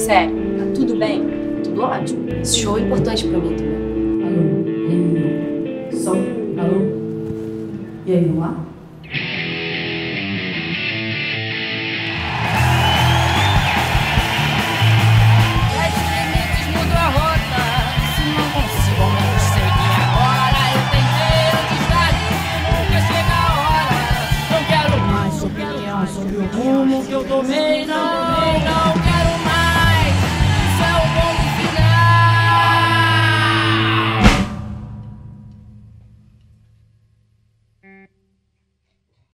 sério, tá tudo bem? Tudo ótimo. Esse show é importante pra mim também. Alô, som, alô. E aí, vamos lá?